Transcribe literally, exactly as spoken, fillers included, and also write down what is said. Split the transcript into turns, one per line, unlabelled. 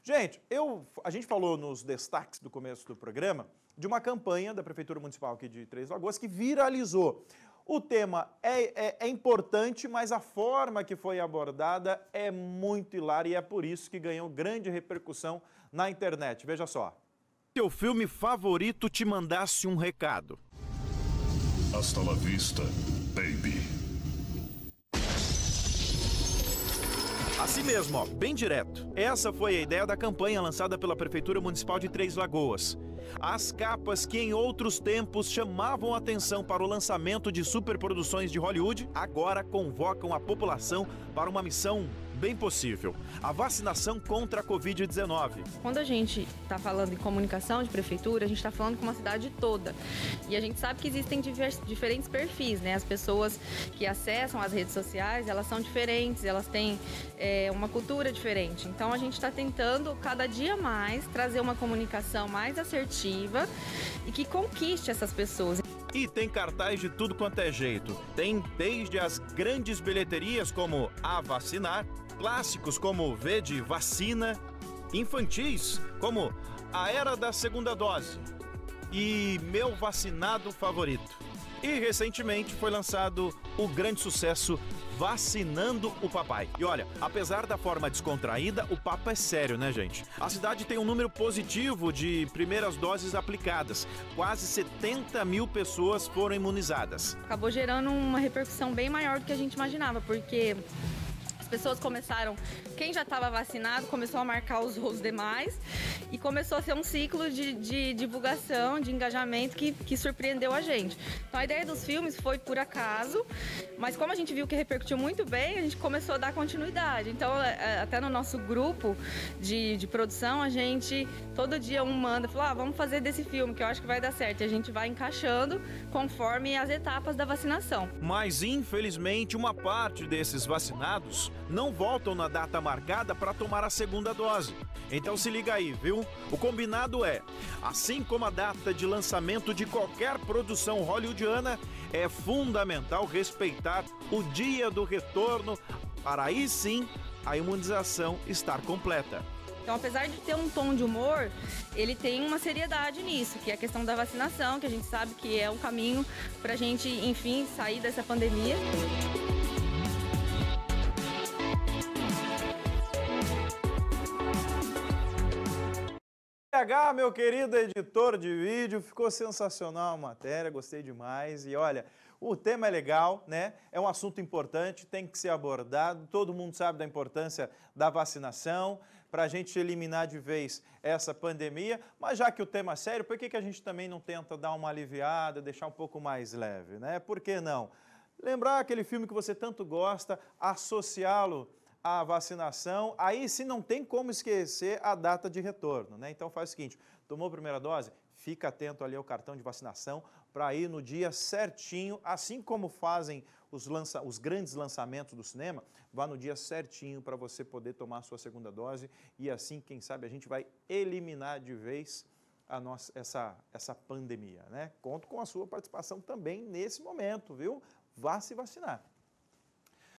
Gente, eu, a gente falou nos destaques do começo do programa de uma campanha da Prefeitura Municipal aqui de Três Lagoas que viralizou. O tema é, é, é importante, mas a forma que foi abordada é muito hilária e é por isso que ganhou grande repercussão na internet. Veja só.
Teu filme favorito te mandasse um recado.
Hasta la vista, baby.
Assim mesmo, ó, bem direto. Essa foi a ideia da campanha lançada pela Prefeitura Municipal de Três Lagoas. As capas que em outros tempos chamavam atenção para o lançamento de superproduções de Hollywood, agora convocam a população para uma missão bem possível: a vacinação contra a covid dezenove.
Quando a gente está falando em comunicação de prefeitura, a gente está falando com uma cidade toda. E a gente sabe que existem divers, diferentes perfis, né? As pessoas que acessam as redes sociais, elas são diferentes, elas têm é, uma cultura diferente. Então a gente está tentando cada dia mais trazer uma comunicação mais assertiva e que conquiste essas pessoas.
E tem cartaz de tudo quanto é jeito. Tem desde as grandes bilheterias como A Vacinar, clássicos como V de Vacina, infantis como A Era da Segunda Dose e Meu Vacinado Favorito. E recentemente foi lançado o grande sucesso Vacinando o Papai. E olha, apesar da forma descontraída, o papo é sério, né, gente? A cidade tem um número positivo de primeiras doses aplicadas. Quase setenta mil pessoas foram imunizadas.
Acabou gerando uma repercussão bem maior do que a gente imaginava, porque as pessoas começaram, quem já estava vacinado começou a marcar os, os demais e começou a ser um ciclo de, de divulgação, de engajamento que, que surpreendeu a gente. Então a ideia dos filmes foi por acaso, mas como a gente viu que repercutiu muito bem, a gente começou a dar continuidade. Então até no nosso grupo de, de produção, a gente todo dia um manda, fala, ah, vamos fazer desse filme que eu acho que vai dar certo. E a gente vai encaixando conforme as etapas da vacinação.
Mas infelizmente uma parte desses vacinados não voltam na data marcada para tomar a segunda dose. Então se liga aí, viu? O combinado é, assim como a data de lançamento de qualquer produção hollywoodiana, é fundamental respeitar o dia do retorno para aí sim a imunização estar completa.
Então, apesar de ter um tom de humor, ele tem uma seriedade nisso, que é a questão da vacinação, que a gente sabe que é o caminho para a gente, enfim, sair dessa pandemia.
H, meu querido editor de vídeo, ficou sensacional a matéria, gostei demais. E olha, o tema é legal, né? É um assunto importante, tem que ser abordado. Todo mundo sabe da importância da vacinação para a gente eliminar de vez essa pandemia. Mas já que o tema é sério, por que que a gente também não tenta dar uma aliviada, deixar um pouco mais leve, né? Por que não? Lembrar aquele filme que você tanto gosta, associá-lo a vacinação, aí se não tem como esquecer a data de retorno, né? Então faz o seguinte, tomou a primeira dose? Fica atento ali ao cartão de vacinação para ir no dia certinho, assim como fazem os, lança, os grandes lançamentos do cinema, vá no dia certinho para você poder tomar a sua segunda dose e assim, quem sabe, a gente vai eliminar de vez a nossa, essa, essa pandemia, né? Conto com a sua participação também nesse momento, viu? Vá se vacinar.